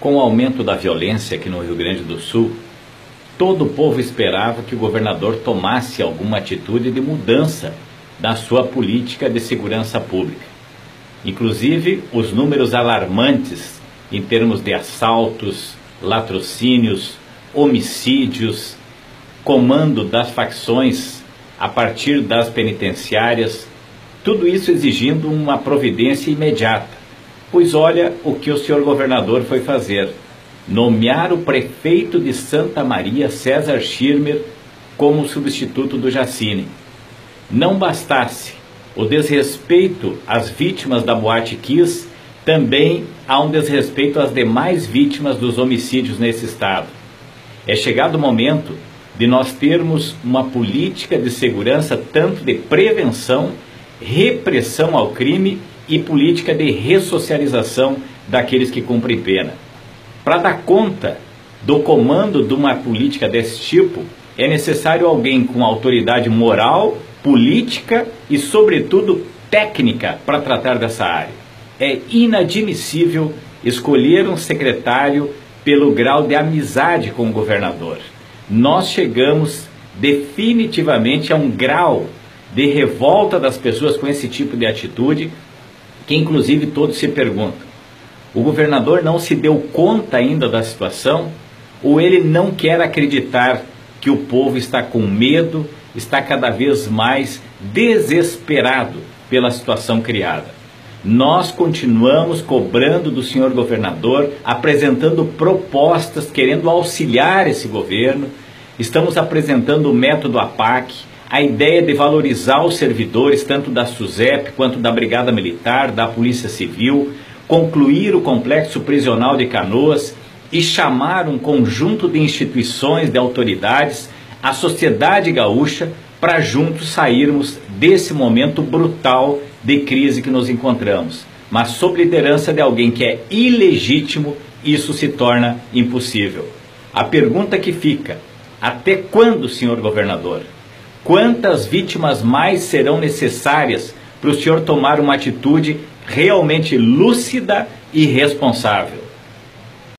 Com o aumento da violência aqui no Rio Grande do Sul, todo o povo esperava que o governador tomasse alguma atitude de mudança da sua política de segurança pública. Inclusive, os números alarmantes em termos de assaltos, latrocínios, homicídios, comando das facções a partir das penitenciárias, tudo isso exigindo uma providência imediata. Pois olha o que o senhor governador foi fazer: nomear o prefeito de Santa Maria, César Schirmer, como substituto do Jacine. Não bastasse o desrespeito às vítimas da Boate Kiss, também há um desrespeito às demais vítimas dos homicídios nesse estado. É chegado o momento de nós termos uma política de segurança tanto de prevenção, repressão ao crime e política de ressocialização daqueles que cumprem pena. Para dar conta do comando de uma política desse tipo, é necessário alguém com autoridade moral, política e, sobretudo, técnica para tratar dessa área. É inadmissível escolher um secretário pelo grau de amizade com o governador. Nós chegamos definitivamente a um grau de revolta das pessoas com esse tipo de atitude, que inclusive todos se perguntam: o governador não se deu conta ainda da situação, ou ele não quer acreditar que o povo está com medo, está cada vez mais desesperado pela situação criada? Nós continuamos cobrando do senhor governador, apresentando propostas, querendo auxiliar esse governo. Estamos apresentando o método APAC, a ideia de valorizar os servidores, tanto da SUSEP quanto da Brigada Militar, da Polícia Civil, concluir o complexo prisional de Canoas e chamar um conjunto de instituições, de autoridades, a sociedade gaúcha, para juntos sairmos desse momento brutal de crise que nos encontramos. Mas sob liderança de alguém que é ilegítimo, isso se torna impossível. A pergunta que fica: até quando, senhor governador? Quantas vítimas mais serão necessárias para o senhor tomar uma atitude realmente lúcida e responsável?